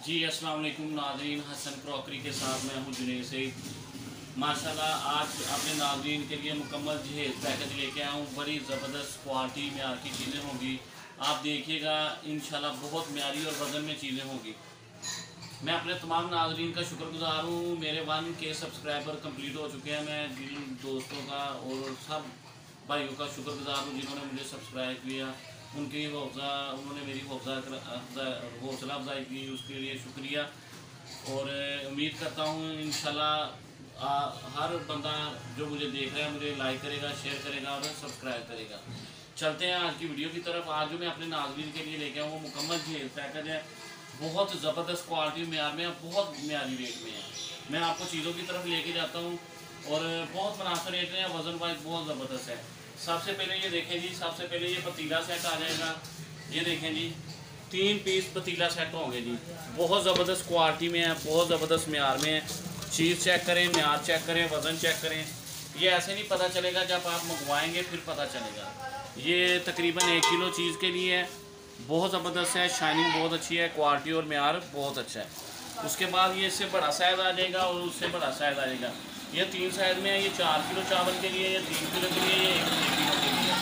जी अस्सलाम वालेकुम नाज़रीन, हसन क्रॉकरी के साथ मैं हूँ जुनेद सईद। माशाल्लाह आज अपने नाज़रीन के लिए मुकम्मल जहेज़ पैकेज लेके आया हूँ। बड़ी ज़बरदस्त क्वालिटी में की चीज़ें होंगी, आप देखिएगा इंशाल्लाह बहुत म्यारी और वज़न में चीज़ें होंगी। मैं अपने तमाम नाज़रीन का शुक्रगुज़ार हूँ। मेरे 1K सब्सक्राइबर कंप्लीट हो चुके हैं। मैं जिन दोस्तों का और सब भाइयों का शुक्रगुज़ार हूँ जिन्होंने मुझे सब्सक्राइब किया, उन्होंने मेरी हौसला अफजाई की, उसके लिए शुक्रिया। और उम्मीद करता हूँ इंशाल्लाह हर बंदा जो मुझे देख रहा है मुझे लाइक करेगा, शेयर करेगा और सब्सक्राइब करेगा। चलते हैं आज की वीडियो की तरफ। आज जो मैं अपने नाज़रीन के लिए लेके आऊँ वो मुकम्मल जहेज़ पैकेज है। बहुत ज़बरदस्त क्वालिटी म्यार में है, बहुत म्यारी रेट में है। मैं आपको चीज़ों की तरफ लेके जाता हूँ और बहुत मुनासिब रेट में है, वज़न वाइज बहुत ज़बरदस्त है। सबसे पहले ये देखें जी, सबसे पहले ये पतीला सेट आ जाएगा। ये देखें जी, 3 पीस पतीला सेट होंगे जी, बहुत ज़बरदस्त क्वालिटी में है, बहुत ज़बरदस्त म्यार में है। चीज़ चेक करें, म्यार चेक करें, वज़न चेक करें। ये ऐसे नहीं पता चलेगा, जब आप मंगवाएंगे फिर पता चलेगा। ये तकरीबन 1 किलो चीज़ के लिए है, बहुत ज़बरदस्त है, शाइनिंग बहुत अच्छी है, क्वालिटी और म्यार बहुत अच्छा है। उसके बाद ये इससे बड़ा साइज़ आ जाएगा और उससे बड़ा साइज़ आ जाएगा। ये 3 साइज़ में है, ये 4 किलो चावल के लिए, ये 3 किलो के लिए, ये 1 किलो के लिए।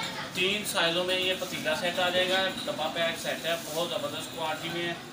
3 साइज़ों में ये पतीला सेट आ जाएगा, डब्बा पैक सेट है, बहुत ज़बरदस्त क्वालिटी में है।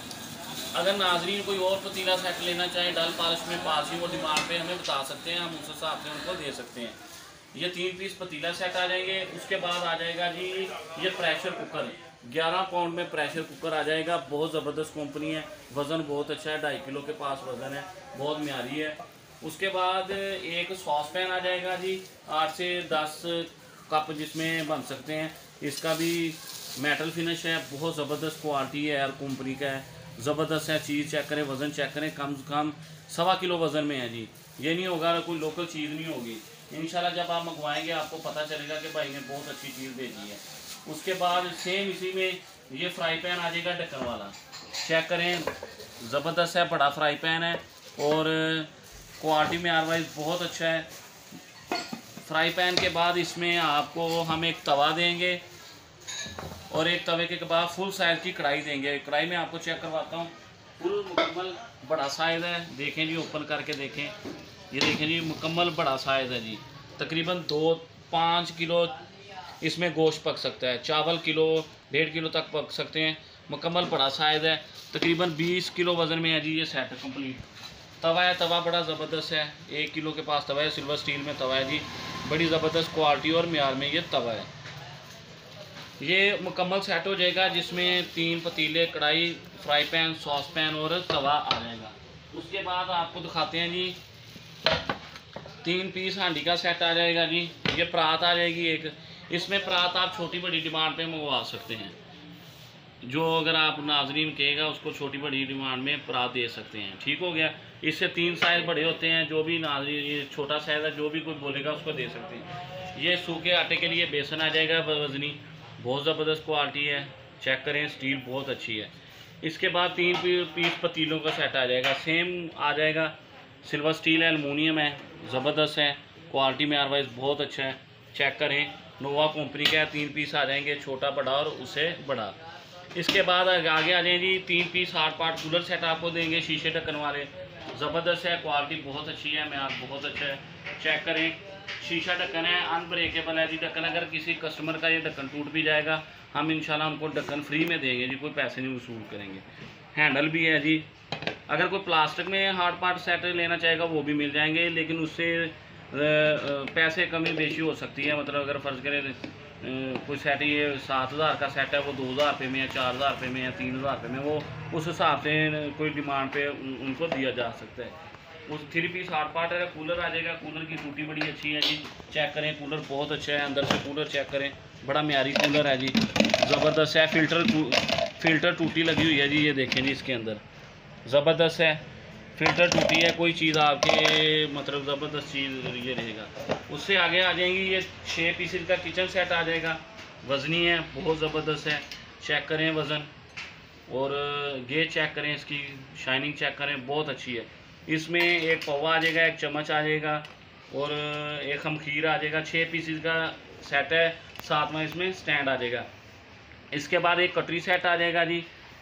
अगर नाजरीन कोई और पतीला सेट लेना चाहे डल पॉलिश में, पासिंग और डिमांड पे हमें बता सकते हैं, हम उस हिसाब से उनको दे सकते हैं। ये 3 पीस पतीला सेट आ जाएंगे। उसके बाद आ जाएगा जी ये प्रेशर कुकर, 11 पाउंड में प्रेशर कुकर आ जाएगा। बहुत ज़बरदस्त कंपनी है, वज़न बहुत अच्छा है, 2.5 किलो के पास वज़न है, बहुत म्यारी है। उसके बाद एक सॉस पैन आ जाएगा जी, 8 से 10 कप जिसमें बन सकते हैं। इसका भी मेटल फिनिश है, बहुत ज़बरदस्त क्वालिटी है, एयर कंपनी का है, ज़बरदस्त है। चीज़ चेक करें, वज़न चेक करें, कम से कम 1.25 किलो वज़न में है जी। ये नहीं होगा कोई लोकल चीज़ नहीं होगी। इंशाल्लाह जब आप मंगवाएंगे आपको पता चलेगा कि भाई ने बहुत अच्छी चीज़ भेजी है। उसके बाद सेम इसी में ये फ्राई पैन आ जाएगा ढक्कन वाला, चेक करें, ज़बरदस्त है, बड़ा फ्राई पैन है और क्वालिटी में अदरवाइज बहुत अच्छा है। फ्राई पैन के बाद इसमें आपको हम एक तवा देंगे और एक तवे के बाद फुल साइज़ की कढ़ाई देंगे। कढ़ाई में आपको चेक करवाता हूँ, फुल मुकम्मल बड़ा साइज़ है। देखें जी, ओपन करके देखें, ये देखें जी, मुकम्मल बड़ा साइज़ है जी। तकरीबन 2-5 किलो इसमें गोश्त पक सकता है, चावल किलो 1.5 किलो तक पक सकते हैं। मुकम्मल बड़ा साइज़ है, तकरीबन 20 किलो वज़न में है जी ये सेट कंप्लीट। तवा है, तवा बड़ा ज़बरदस्त है, 1 किलो के पास तवा है, सिल्वर स्टील में तवा है जी, बड़ी ज़बरदस्त क्वालिटी और म्यार में ये तवा है। ये मुकम्मल सेट हो जाएगा जिसमें 3 पतीले, कढ़ाई, फ्राई पैन, सॉस पैन और तवा आ जाएगा। उसके बाद आपको दिखाते हैं जी, 3 पीस हांडी का सेट आ जाएगा जी। ये परात आ जाएगी एक, इसमें परात आप छोटी बड़ी डिमांड पे मंगवा सकते हैं। जो अगर आप नाजरीन कहेगा उसको छोटी बड़ी डिमांड में परात दे सकते हैं। ठीक हो गया। इससे 3 साइज़ बड़े होते हैं, जो भी नाजरीन, ये छोटा साइज़ है, जो भी कोई बोलेगा उसको दे सकते हैं। ये सूखे आटे के लिए बेसन आ जाएगा वज़नी, बहुत ज़बरदस्त क्वालिटी है, चेक करें, स्टील बहुत अच्छी है। इसके बाद 3 पीस पतीलों का सेट आ जाएगा, सेम आ जाएगा, सिल्वर स्टील है, एलुमिनियम है, ज़बरदस्त है, क्वालिटी में अदरवाइज़ बहुत अच्छा है। चेक करें, नोवा कंपनी का है। 3 पीस आ जाएंगे, छोटा बड़ा और उससे बड़ा। इसके बाद आगे आ जाए जी, 3 पीस 8 पार्ट कूलर सेट आपको देंगे, शीशे ढक्कन वाले, ज़बरदस्त है, क्वालिटी बहुत अच्छी है, म्यार बहुत अच्छा है। चेक करें, शीशा ढक्कन है, अनब्रेकेबल है जी ढक्कन। अगर किसी कस्टमर का ये ढक्कन टूट भी जाएगा, हम इंशाल्लाह उनको ढक्कन फ्री में देंगे जी, कोई पैसे नहीं वसूल करेंगे। हैंडल भी है जी। अगर कोई प्लास्टिक में हार्ड पार्ट सेट लेना चाहेगा वो भी मिल जाएंगे, लेकिन उससे पैसे कमी बेशी हो सकती है। मतलब अगर फ़र्ज़ करें कोई सेट ये 7,000 का सेट है, वो 2,000 रुपये में या 4,000 रुपये में या 3,000 रुपये में, वो उस हिसाब से कोई डिमांड पे उनको दिया जा सकता है। उस 3 पीस 8 पार्ट है। कूलर आ जाएगा, कूलर की टूटी बड़ी अच्छी है जी, चेक करें, कूलर बहुत अच्छा है, अंदर से कूलर चेक करें, बड़ा म्यारी कूलर है जी, ज़बरदस्त है। फ़िल्टर टूटी लगी हुई है जी, ये देखें जी, इसके अंदर ज़बरदस्त है, फ़िल्टर टूटी है, कोई चीज़ आपके मतलब ज़बरदस्त चीज़ ये रहेगा। उससे आगे आ जाएंगी ये 6 पीसेस का किचन सेट आ जाएगा, वज़नी है, बहुत ज़बरदस्त है, चेक करें वज़न और गेज चेक करें, इसकी शाइनिंग चेक करें, बहुत अच्छी है। इसमें एक पौवा आ जाएगा, एक चम्मच आ जाएगा और एक खमीर आ जाएगा। 6 पीसेस का सेट है, साथ में इसमें स्टैंड आ जाएगा। इसके बाद एक कटरी सेट आ जाएगा जी,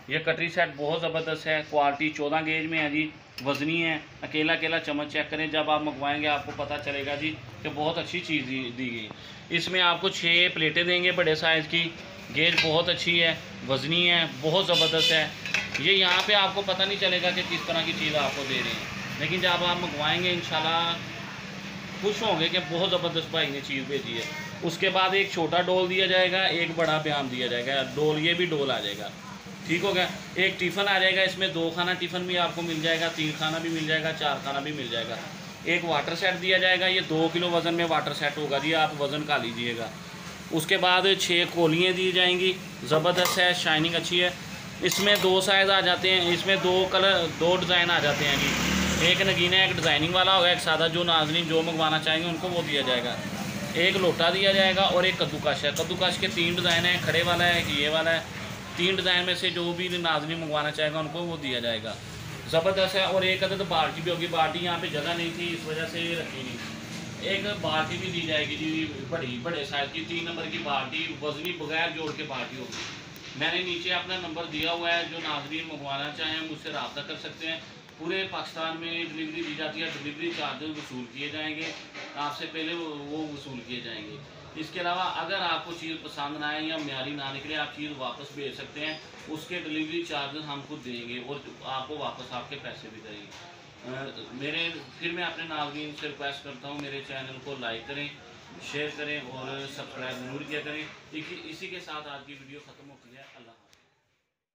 ये कटरी सेट बहुत ज़बरदस्त है, क्वालिटी 14 गेज में है जी, वज़नी है। अकेला अकेला चम्मच चेक करें, जब आप मंगवाएंगे आपको पता चलेगा जी कि बहुत अच्छी चीज़ दी गई। इसमें आपको 6 प्लेटें देंगे बड़े साइज़ की, गेज बहुत अच्छी है, वज़नी है, बहुत ज़बरदस्त है। ये यहाँ पे आपको पता नहीं चलेगा कि किस तरह की चीज़ आपको दे रहे हैं, लेकिन जब आप मंगवाएंगे इंशाल्लाह खुश होंगे कि बहुत ज़बरदस्त भाई ने चीज़ भेजी है। उसके बाद एक छोटा डोल दिया जाएगा, एक बड़ा बयाम दिया जाएगा, डोल ये भी डोल आ जाएगा, ठीक हो गया। एक टिफ़न आ जाएगा, इसमें 2 खाना टिफ़न भी आपको मिल जाएगा, 3 खाना भी मिल जाएगा, 4 खाना भी मिल जाएगा। एक वाटर सेट दिया जाएगा, ये 2 किलो वज़न में वाटर सेट होगा जी, आप वज़न का लीजिएगा। उसके बाद 6 कोलियाँ दी जाएंगी, ज़बरदस्त है, शाइनिंग अच्छी है। इसमें 2 साइज़ आ जाते हैं, इसमें 2 कलर 2 डिज़ाइन आ जाते हैं जी, एक नगीना एक डिज़ाइनिंग वाला होगा, एक सादा। जो नाज़रीन जो मंगवाना चाहेंगे उनको वो दिया जाएगा। एक लोटा दिया जाएगा और एक कद्दूकश है। कद्दूकश के 3 डिज़ाइन हैं, खड़े वाला है, एक ये वाला है। 3 डिज़ाइन में से जो भी नाज़रीन मंगवाना चाहेगा उनको वो दिया जाएगा, ज़बरदस्त है। और एक अदद बाल्टी भी होगी, बाल्टी यहाँ पे जगह नहीं थी इस वजह से रखी नहीं, एक बाल्टी भी दी जाएगी जी, बड़े साइज़ की 3 नंबर की बाल्टी, वज़नी बगैर जोड़ के बाल्टी होगी। मैंने नीचे अपना नंबर दिया हुआ है, जो नाज़रीन मंगवाना चाहें मुझसे रब्ता कर सकते हैं। पूरे पाकिस्तान में डिलीवरी दी जाती है, डिलीवरी चार्जेस वसूल किए जाएंगे, आपसे पहले वो वसूल किए जाएंगे। इसके अलावा अगर आपको चीज़ पसंद ना आए या म्यारी ना निकले, आप चीज़ वापस भेज सकते हैं, उसके डिलीवरी चार्जेस हम खुद देंगे और आपको वापस आपके पैसे भी करेंगे। फिर मैं अपने नाज़रीन से रिक्वेस्ट करता हूँ, मेरे चैनल को लाइक करें, शेयर करें और सब्सक्राइब ज़रूर किया करें। इसी के साथ आज की वीडियो ख़त्म होती है।